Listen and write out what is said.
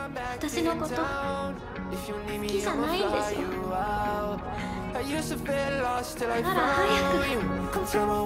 私のこと好きじゃないんでしょ。だから早く